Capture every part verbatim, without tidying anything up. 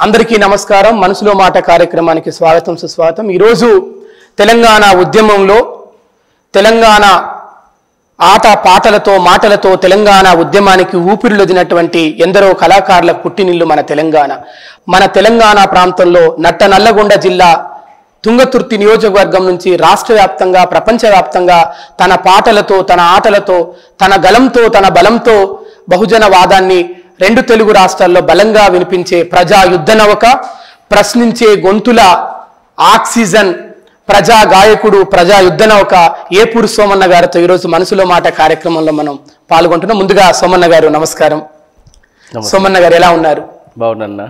అందరికీ నమస్కారం. మనసులో మాట కార్యక్రమానికి స్వాగతం సుస్వాగతం. ఈరోజు తెలంగాణ ఉద్యమంలో తెలంగాణ ఆట పాటలతో మాటలతో తెలంగాణ ఉద్యమానికి ఊపిరిలొదినటువంటి ఎందరో కళాకారుల పుట్టినిల్లు మన తెలంగాణ. మన తెలంగాణ ప్రాంతంలో నట్ట నల్లగొండ జిల్లా తుంగతుర్తి నియోజకవర్గం నుంచి రాష్ట్ర వ్యాప్తంగా ప్రపంచవ్యాప్తంగా తన పాటలతో తన ఆటలతో తన గలంతో తన బలంతో బహుజన వాదాన్ని రెండు తెలుగు రాష్ట్రాల్లో బలంగా వినిపించే ప్రజా యుద్ధ నౌక, ప్రశ్నించే గొంతుల ఆక్సిజన్, ప్రజా గాయకుడు, ప్రజా యుద్ధ నౌక ఏపూరు సోమన్న గారితో ఈరోజు మనసులో మాట కార్యక్రమంలో మనం పాల్గొంటున్నాం. ముందుగా సోమన్న గారు నమస్కారం. సోమన్న గారు ఎలా ఉన్నారు? బాగున్నా.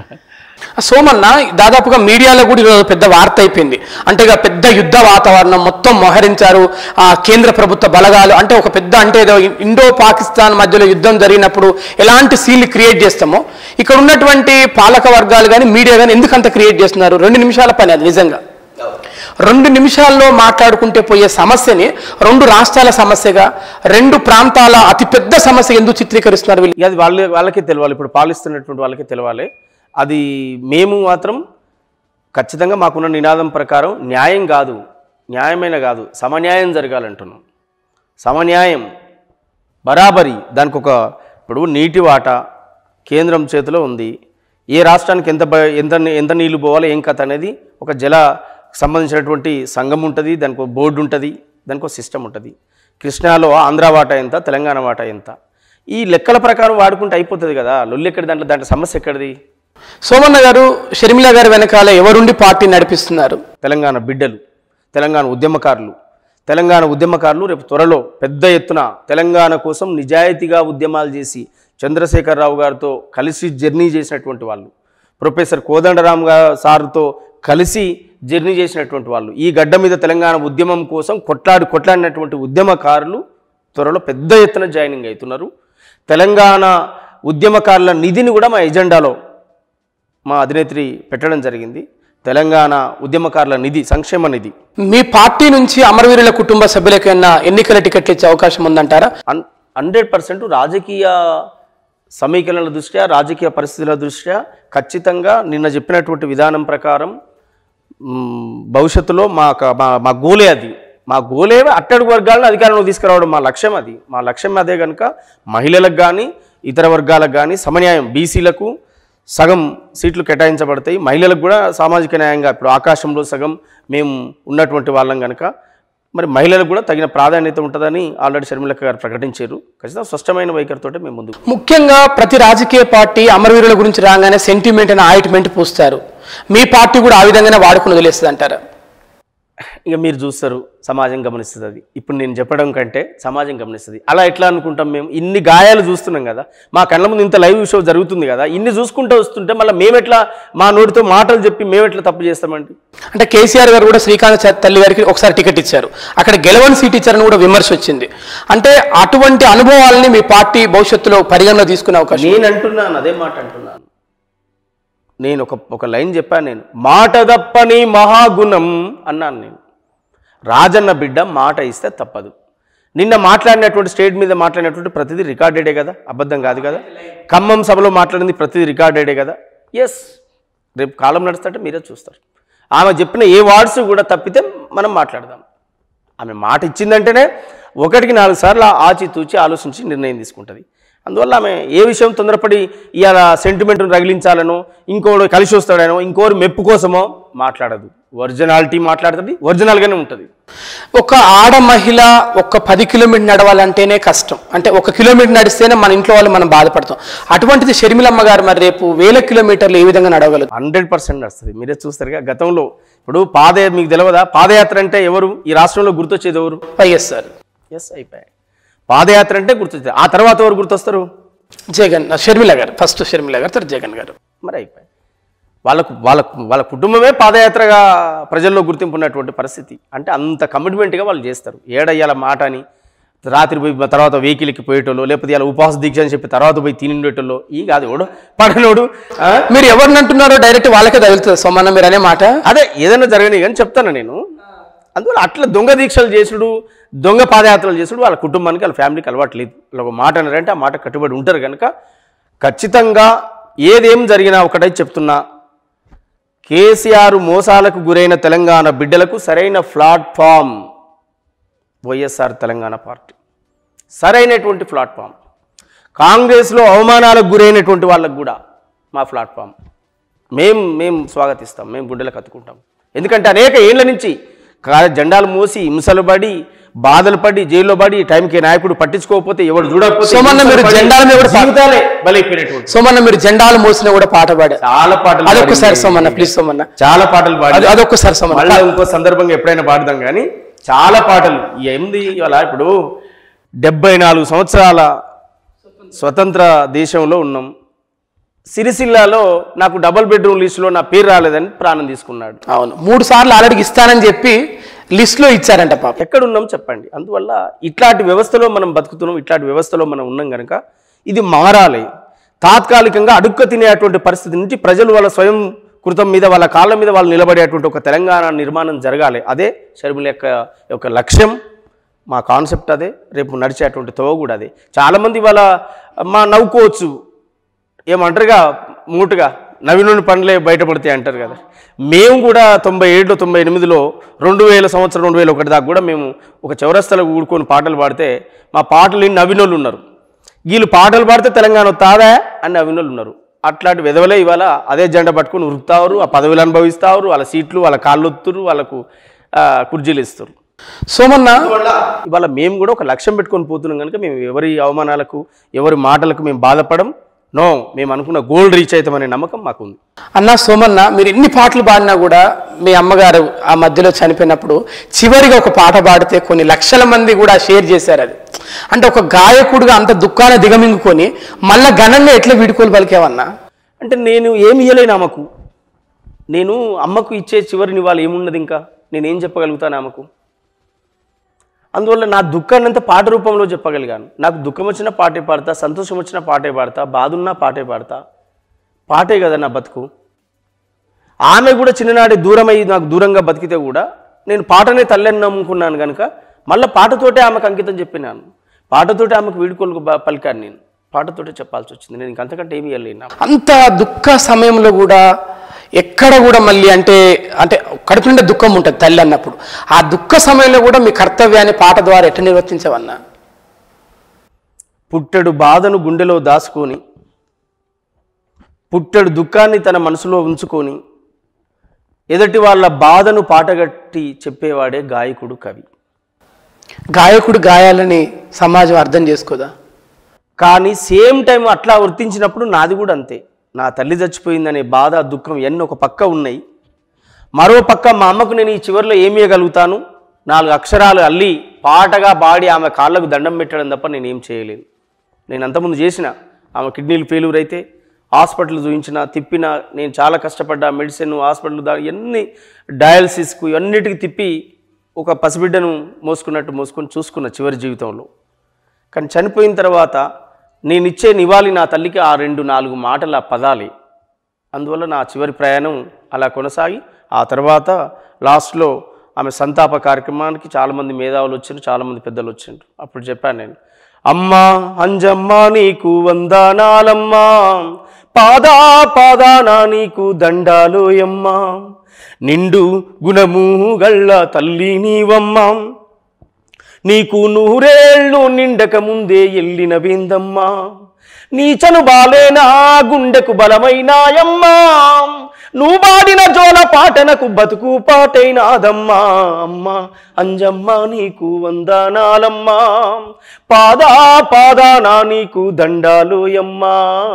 సోమన్న, దాదాపుగా మీడియాలో కూడా ఈరోజు పెద్ద వార్త అయిపోయింది. అంటే ఇక పెద్ద యుద్ధ వాతావరణం మొత్తం మోహరించారు ఆ కేంద్ర ప్రభుత్వ బలగాలు. అంటే ఒక పెద్ద అంటే ఏదో ఇండో పాకిస్తాన్ మధ్యలో యుద్ధం జరిగినప్పుడు ఎలాంటి సీన్లు క్రియేట్ చేస్తామో ఇక్కడ ఉన్నటువంటి పాలక వర్గాలు కానీ మీడియా కానీ ఎందుకంత క్రియేట్ చేస్తున్నారు? రెండు నిమిషాల పని అది. నిజంగా రెండు నిమిషాల్లో మాట్లాడుకుంటే పోయే సమస్యని రెండు రాష్ట్రాల సమస్యగా, రెండు ప్రాంతాల అతిపెద్ద సమస్య ఎందుకు చిత్రీకరిస్తున్నారు వీళ్ళు? అది వాళ్ళ వాళ్ళకే తెలవాలి, ఇప్పుడు పాలిస్తున్నటువంటి వాళ్ళకే తెలవాలి. అది మేము మాత్రం ఖచ్చితంగా మాకున్న నినాదం ప్రకారం న్యాయం కాదు, న్యాయమైన కాదు, సమన్యాయం జరగాలంటున్నాం. సమన్యాయం, బరాబరి. దానికి ఒక ఇప్పుడు నీటి వాటా కేంద్రం చేతిలో ఉంది. ఏ రాష్ట్రానికి ఎంత ఎంత ఎంత నీళ్లు పోవాలో ఏం కథ అనేది ఒక జల సంబంధించినటువంటి సంఘం ఉంటుంది, దానికి ఒక బోర్డు ఉంటుంది, దానికి ఒక సిస్టమ్ ఉంటుంది. కృష్ణాలో ఆంధ్ర వాటా ఎంత, తెలంగాణ వాటా ఎంత, ఈ లెక్కల ప్రకారం వాడుకుంటే అయిపోతుంది కదా. లొల్లి ఎక్కడి దాంట్లో దాంట్లో సమస్య ఎక్కడిది? సోమన్న గారు, షర్మిల గారి వెనకాల ఎవరుండి పార్టీ నడిపిస్తున్నారు? తెలంగాణ బిడ్డలు, తెలంగాణ ఉద్యమకారులు. తెలంగాణ ఉద్యమకారులు రేపు త్వరలో పెద్ద ఎత్తున తెలంగాణ కోసం నిజాయితీగా ఉద్యమాలు చేసి చంద్రశేఖరరావు గారితో కలిసి జర్నీ చేసినటువంటి వాళ్ళు, ప్రొఫెసర్ కోదండరామ్ గారు సార్తో కలిసి జర్నీ చేసినటువంటి వాళ్ళు, ఈ గడ్డ మీద తెలంగాణ ఉద్యమం కోసం కొట్లాడి కొట్లాడినటువంటి ఉద్యమకారులు త్వరలో పెద్ద ఎత్తున జాయినింగ్ అవుతున్నారు. తెలంగాణ ఉద్యమకారుల నిధిని కూడా మా ఎజెండాలో మా అధినేత్రి పెట్టడం జరిగింది. తెలంగాణ ఉద్యమకారుల నిధి, సంక్షేమ నిధి. మీ పార్టీ నుంచి అమరవీరుల కుటుంబ సభ్యులకైనా ఎన్నికల టికెట్లు ఇచ్చే అవకాశం ఉందంటారా? హన్ హండ్రెడ్ పర్సెంట్ రాజకీయ సమీకరణల దృష్ట్యా, రాజకీయ పరిస్థితుల దృష్ట్యా ఖచ్చితంగా నిన్న చెప్పినటువంటి విధానం ప్రకారం భవిష్యత్తులో మా మా గోలే అది. మా గోలే అట్టడుగు వర్గాలను అధికారంలో తీసుకురావడం మా లక్ష్యం. అది మా లక్ష్యం. అదే కనుక మహిళలకు కానీ ఇతర వర్గాలకు కానీ సమన్యాయం, బీసీలకు సగం సీట్లు కేటాయించబడతాయి, మహిళలకు కూడా సామాజిక న్యాయంగా ఇప్పుడు ఆకాశంలో సగం మేము ఉన్నటువంటి వాళ్ళం కనుక మరి మహిళలకు కూడా తగిన ప్రాధాన్యత ఉంటుందని ఆల్రెడీ షర్మిలక్క గారు ప్రకటించారు. ఖచ్చితంగా స్పష్టమైన వైఖరితో మేము ముందు. ముఖ్యంగా ప్రతి రాజకీయ పార్టీ అమరవీరుల గురించి రాగానే సెంటిమెంట్ అని ఆయింట్మెంట్ పూస్తారు. మీ పార్టీ కూడా ఆ విధంగానే వాడుకుని వదిలేస్తుంది అంటారా? ఇక మీరు చూస్తారు, సమాజం గమనిస్తుంది. అది ఇప్పుడు నేను చెప్పడం కంటే సమాజం గమనిస్తుంది. అలా ఎట్లా అనుకుంటాం? మేము ఇన్ని గాయాలు చూస్తున్నాం కదా, మా కళ్ళ ముందు ఇంత లైవ్ షో జరుగుతుంది కదా, ఇన్ని చూసుకుంటూ వస్తుంటే మళ్ళీ మేమెట్లా మా నోటితో మాటలు చెప్పి మేమెట్లా తప్పు చేస్తామండి? అంటే కేసీఆర్ గారు కూడా శ్రీకాంత్ తల్లి గారికి ఒకసారి టికెట్ ఇచ్చారు, అక్కడ గెలవని సీట్ ఇచ్చారని కూడా విమర్శ వచ్చింది. అంటే అటువంటి అనుభవాలని మీ పార్టీ భవిష్యత్తులో పరిగణలో తీసుకునే అవకాశం? నేను అంటున్నాను, అదే మాట అంటున్నాను. నేను ఒక ఒక లైన్ చెప్పాను, నేను మాట తప్పని మహాగుణం అన్నాను. నేను రాజన్న బిడ్డ మాట ఇస్తే తప్పదు. నిన్న మాట్లాడినటువంటి స్టేట్ మీద మాట్లాడినటువంటి ప్రతిదీ రికార్డెడే కదా, అబద్ధం కాదు కదా. ఖమ్మం సభలో మాట్లాడింది ప్రతిదీ రికార్డెడే కదా. ఎస్, రేపు కాలం నడుస్తుంటే మీరే చూస్తారు. ఆమె చెప్పిన ఏ వర్డ్స్ కూడా తప్పితే మనం మాట్లాడదాం. ఆమె మాట ఇచ్చిందంటేనే ఒకటికి నాలుగు సార్లు ఆచితూచి ఆలోచించి నిర్ణయం తీసుకుంటుంది. అందువల్ల ఆమె ఏ విషయం తొందరపడి ఇవాళ సెంటిమెంట్ను రగిలించాలనో, ఇంకోడు కలిసి వస్తాడనో, ఇంకోరు మెప్పు కోసమో మాట్లాడదు. ఒరిజినాలిటీ మాట్లాడుతుంది, ఒరిజినల్గానే ఉంటుంది. ఒక ఆడ మహిళ ఒక పది కిలోమీటర్ నడవాలంటేనే కష్టం. అంటే ఒక కిలోమీటర్ నడిస్తేనే మన ఇంట్లో వాళ్ళు మనం బాధపడతాం. అటువంటిది షర్మిలమ్మ గారు మరి రేపు వేల కిలోమీటర్లు ఏ విధంగా నడవగలరు? హండ్రెడ్ పర్సెంట్ నడుస్తుంది. మీరే చూస్తారుగా. గతంలో ఇప్పుడు పాద మీకు తెలియదా? పాదయాత్ర అంటే ఎవరు ఈ రాష్ట్రంలో గుర్తొచ్చేది? ఎవరు? వైఎస్ఆర్. ఎస్, అయిపోయాయి. పాదయాత్ర అంటే గుర్తొచ్చేది. ఆ తర్వాత ఎవరు గుర్తొస్తారు? జగన్, షర్మిల గారు. ఫస్ట్ షర్మిల గారు, తర్వాత జగన్ గారు. మరి అయిపోయాయి. వాళ్ళకు వాళ్ళ వాళ్ళ కుటుంబమే పాదయాత్రగా ప్రజల్లో గుర్తింపు ఉన్నటువంటి పరిస్థితి. అంటే అంత కమిట్మెంట్గా వాళ్ళు చేస్తారు. ఏడయ్యాల మాట అని రాత్రి పోయి తర్వాత వెహికల్కి పోయేటోళ్ళు, లేకపోతే ఇలా ఉపవాస దీక్ష అని చెప్పి తర్వాత పోయి తినిండేటోళ్ళు. ఈ కాదు ఎవడు పడనోడు. మీరు ఎవరిని అంటున్నారో డైరెక్ట్ వాళ్ళకే తగులుతుంది సోమన్న మీరు అనే మాట. అదే ఏదైనా జరగని కానీ చెప్తాను నేను. అందువల్ల అట్లా దొంగ దీక్షలు చేసుడు, దొంగ పాదయాత్రలు చేసుడు వాళ్ళ కుటుంబానికి, వాళ్ళ ఫ్యామిలీకి అలవాటు లేదు. వాళ్ళు ఒక మాట అన్నారంటే ఆ మాట కట్టుబడి ఉంటారు కనుక ఖచ్చితంగా ఏదేం జరిగినా ఒకటే చెప్తున్నా, కేసీఆర్ మోసాలకు గురైన తెలంగాణ బిడ్డలకు సరైన ప్లాట్ఫామ్ వైఎస్ఆర్ తెలంగాణ పార్టీ, సరైనటువంటి ప్లాట్ఫామ్. కాంగ్రెస్లో అవమానాలకు గురైనటువంటి వాళ్ళకు కూడా మా ప్లాట్ఫామ్. మేం మేము స్వాగతిస్తాం, మేము గుడ్డలకు కత్తుకుంటాం. ఎందుకంటే అనేక ఏళ్ల నుంచి జెండాలు మోసి హింసలు పడి బాధలు పడి జైల్లో పడి టైంకి నాయకుడు పట్టించుకోకపోతే ఎవడు చూడకపోతే సోమన్న మీరు జెండాల మీద కూడా జీవితాలే బలైపోయినటువంటి సోమన్న మీరు జెండాలు మోసిన కూడా పాట పాడారు. చాలా పాటలు అదొక్కసారి సోమన్న ప్లీజ్ సోమన్న చాలా పాటలు పాడి అదొక్కసారి సోమన్న మళ్ళీ ఇంకో సందర్భంగా ఎప్పుడైనా పాడదాం. కానీ చాలా పాటలు ఏంది అలా. ఇప్పుడు డెబ్బై నాలుగు సంవత్సరాల స్వతంత్ర దేశంలో ఉన్నాం. సిరిసిల్లాలో నాకు డబుల్ బెడ్రూమ్ లిస్టులో నా పేరు రాలేదని ప్రాణం తీసుకున్నాడు. అవును, మూడు సార్లు ఆల్రెడీ ఇస్తానని చెప్పి లిస్టులో ఇచ్చారంట పాప. ఎక్కడున్నాం చెప్పండి. అందువల్ల ఇట్లాంటి వ్యవస్థలో మనం బతుకుతున్నాం, ఇట్లాంటి వ్యవస్థలో మనం ఉన్నాం కనుక ఇది మారాలి. తాత్కాలికంగా అడుక్క తినేటువంటి పరిస్థితి నుంచి ప్రజలు వాళ్ళ స్వయం కృతం మీద వాళ్ళ కాళ్ళ మీద వాళ్ళు నిలబడేటువంటి ఒక తెలంగాణ నిర్మాణం జరగాలి. అదే షర్మిల యొక్క యొక్క లక్ష్యం, మా కాన్సెప్ట్ అదే, రేపు నడిచేటువంటి తోవ కూడా అదే. చాలామంది వాళ్ళ మా నవ్వుకోవచ్చు, ఏమంటారుగా మూటుగా నవీనుని పనులే బయటపడితే అంటారు కదా. మేము కూడా తొంభై ఏడులో తొంభై ఎనిమిదిలో రెండు వేల సంవత్సరం రెండు వేల ఒకటి దాకా కూడా మేము ఒక చౌరస్తలో కూడుకొని పాటలు పాడితే మా పాటలు నవీనోళ్ళు ఉన్నారు. వీళ్ళు పాటలు పాడితే తెలంగాణ తాదా అని నవీనోళ్ళు ఉన్నారు. అట్లాంటి విధవలే ఇవాళ అదే జెండా పట్టుకొని ఉరుకుతారు, ఆ పదవులు అనుభవిస్తారు, వాళ్ళ సీట్లు వాళ్ళ కాళ్ళు ఒత్తురు, వాళ్ళకు కుర్జీలు ఇస్తారు. సోమన్న ఇవాళ మేము కూడా ఒక లక్ష్యం పెట్టుకొని పోతున్నాం కనుక మేము ఎవరి అవమానాలకు ఎవరి మాటలకు మేము బాధపడం. నో, మేము అనుకున్న గోల్ రీచ్ అవుతామనే నమ్మకం మాకుంది. అన్న సోమన్న మీరు ఎన్ని పాటలు పాడినా కూడా మీ అమ్మగారు ఆ మధ్యలో చనిపోయినప్పుడు చివరిగా ఒక పాట పాడితే కొన్ని లక్షల మంది కూడా షేర్ చేశారు. అది అంటే ఒక గాయకుడిగా అంత దుఃఖాన్ని దిగమింగుకొని మళ్ళా ఘనంగా ఎట్లా వీడుకోలు పలికేవన్నా? అంటే నేను ఏమి ఇయ్యలేను ఆమెకు. నేను అమ్మకు ఇచ్చే చివరి నివాళి ఏమున్నది, ఇంకా నేనేం చెప్పగలుగుతాను ఆమెకు? అందువల్ల నా దుఃఖాన్ని అంతా పాట రూపంలో చెప్పగలిగాను. నాకు దుఃఖం వచ్చిన పాటే పాడతా, సంతోషం వచ్చిన పాటే పాడతా, బాధ ఉన్నా పాటే పాడతా. పాటే కదా నా బతుకు. ఆమె కూడా చిన్ననాటి దూరం అయ్యి నాకు దూరంగా బతికితే కూడా నేను పాటనే తల్లిని నమ్ముకున్నాను కనుక మళ్ళీ పాటతోటే ఆమెకు అంకితం చెప్పినాను. పాటతోటే ఆమెకు వీడుకోలు పలికాను. నేను పాటతోటే చెప్పాల్సి వచ్చింది. నేను ఇంకంతకంటే ఏమి ఇవ్వలేను. అంత దుఃఖ సమయంలో కూడా ఎక్కడ కూడా మళ్ళీ అంటే అంటే కడుపు నిండా దుఃఖం ఉంటుంది తల్లి అన్నప్పుడు. ఆ దుఃఖ సమయంలో కూడా మీ కర్తవ్యాన్ని పాట ద్వారా ఎట్లా నిర్వర్తించవన్నా? పుట్టెడు బాధను గుండెలో దాచుకొని, పుట్టెడు దుఃఖాన్ని తన మనసులో ఉంచుకొని, ఎదుటి వాళ్ళ బాధను పాటగట్టి చెప్పేవాడే గాయకుడు, కవి. గాయకుడు గాయాలని సమాజం అర్థం చేసుకోదా? కానీ సేమ్ టైం అట్లా వర్తించినప్పుడు నాది కూడా అంతే. నా తల్లి చచ్చిపోయిందనే బాధ దుఃఖం ఎన్ని ఒక పక్క ఉన్నాయి, మరో పక్క మా అమ్మకు నేను ఈ చివరిలో ఏమి ఇవ్వగలుగుతాను, నాలుగు అక్షరాలు అల్లి పాటగా పాడి ఆమె కాళ్ళకు దండం పెట్టడం తప్ప నేనేం చేయలేను. నేను అంతకుముందు చేసిన ఆమె కిడ్నీలు ఫెయిల్యూర్ అయితే హాస్పిటల్ చూపించిన తిప్పిన, నేను చాలా కష్టపడ్డా. మెడిసిన్ హాస్పిటల్ దా ఎన్ని డయాలసిస్కు ఇవన్నిటికి తిప్పి ఒక పసిబిడ్డను మోసుకున్నట్టు మోసుకొని చూసుకున్న చివరి జీవితంలో. కానీ చనిపోయిన తర్వాత నేను ఇచ్చే నివాళి నా తల్లికి ఆ రెండు నాలుగు మాటల పదాలే. అందువల్ల నా చివరి ప్రయాణం అలా కొనసాగి ఆ తర్వాత లాస్ట్లో ఆమె సంతాప కార్యక్రమానికి చాలామంది మేధావులు వచ్చారు, చాలామంది పెద్దలు వచ్చారు. అప్పుడు చెప్పాను నేను, అమ్మా అంజమ్మ నీకు వందనాలమ్మా, పాదా పాదానా నీకు దండాలు యమ్మా, నిండు గుణము గళ్ళ తల్లి నీవమ్మా, నీకు నూరేళ్ళు నిండక ముందే ఎల్లిన వేందమ్మా, నీ చను బాలేనా గుండెకు బలమైనాయమ్మా, నువ్వు పాడిన జోల పాటనకు బతుకు పాటైనాదమ్మా, అమ్మా అంజమ్మ నీకు వందనాలమ్మా, పాదా పాదానా నీకు దండాలు యమ్మా.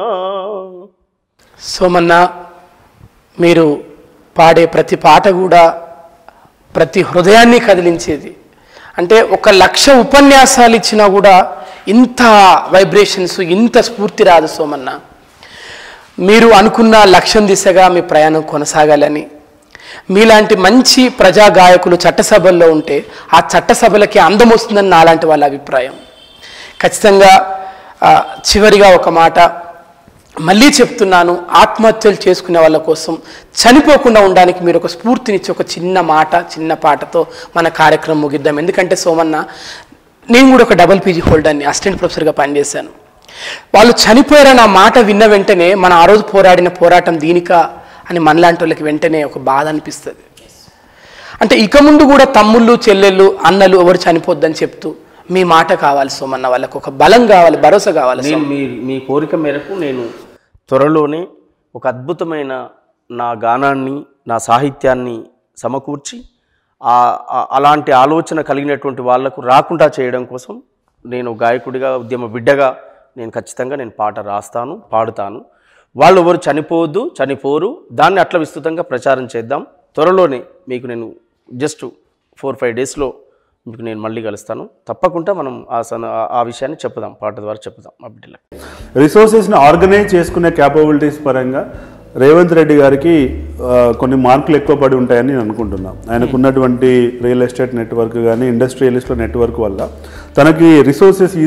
సోమన్న మీరు పాడే ప్రతి పాట కూడా ప్రతి హృదయాన్ని కదిలించేది. అంటే ఒక లక్ష ఉపన్యాసాలు ఇచ్చినా కూడా ఇంత వైబ్రేషన్స్, ఇంత స్ఫూర్తి రాదు సోమన్న. మీరు అనుకున్న లక్ష్యం దిశగా మీ ప్రయాణం కొనసాగాలని, మీలాంటి మంచి ప్రజా గాయకులు చట్టసభల్లో ఉంటే ఆ చట్టసభలకి అందం వస్తుందని నాలాంటి వాళ్ళ అభిప్రాయం. ఖచ్చితంగా చివరిగా ఒక మాట మళ్ళీ చెప్తున్నాను, ఆత్మహత్యలు చేసుకునే వాళ్ళ కోసం చనిపోకుండా ఉండడానికి మీరు ఒక స్ఫూర్తినిచ్చి ఒక చిన్న మాట చిన్న పాటతో మన కార్యక్రమం ముగిద్దాం. ఎందుకంటే సోమన్న నేను కూడా ఒక డబుల్ పీజీ హోల్డర్ని, అసిస్టెంట్ ప్రొఫెసర్గా పనిచేశాను. వాళ్ళు చనిపోయారన్న మాట విన్న వెంటనే మన ఆ రోజు పోరాడిన పోరాటం దీనిక అని మనలాంటి వాళ్ళకి వెంటనే ఒక బాధ అనిపిస్తుంది. అంటే ఇక ముందు కూడా తమ్ముళ్ళు చెల్లెళ్ళు అన్నలు ఎవరు చనిపోద్దని చెప్తూ మీ మాట కావాలి సోమన్న, వాళ్ళకు ఒక బలం కావాలి, భరోసా కావాలి. నేను మీ మీ కోరిక మేరకు నేను త్వరలోనే ఒక అద్భుతమైన నా గానాన్ని నా సాహిత్యాన్ని సమకూర్చి అలాంటి ఆలోచన కలిగినటువంటి వాళ్లకు రాకుండా చేయడం కోసం నేను గాయకుడిగా ఉద్యమ బిడ్డగా నేను ఖచ్చితంగా నేను పాట రాస్తాను, పాడుతాను. వాళ్ళు ఎవరు చనిపోవద్దు, చనిపోరు, దాన్ని అట్లా విస్తృతంగా ప్రచారం చేద్దాం. త్వరలోనే మీకు నేను జస్ట్ ఫోర్ ఫైవ్ డేస్లో మీకు నేను మళ్ళీ కలుస్తాను. తప్పకుండా మనం ఆ సన ఆ విషయాన్ని చెప్పుదాం, పాట ద్వారా చెప్పుదాం మా బిడ్డలకు. రిసోర్సెస్ని ఆర్గనైజ్ చేసుకునే క్యాపబిలిటీస్ పరంగా రేవంత్ రెడ్డి గారికి కొన్ని మార్కులు ఎక్కువ పడి ఉంటాయని నేను అనుకుంటున్నాను. ఆయనకు ఉన్నటువంటి రియల్ ఎస్టేట్ నెట్వర్క్ కానీ ఇండస్ట్రియలిస్ట్ల నెట్వర్క్ వల్ల తనకి రిసోర్సెస్